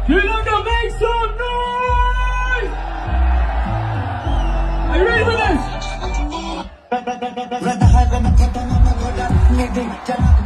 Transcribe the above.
Sri Lanka, make some noise! Are you ready for this?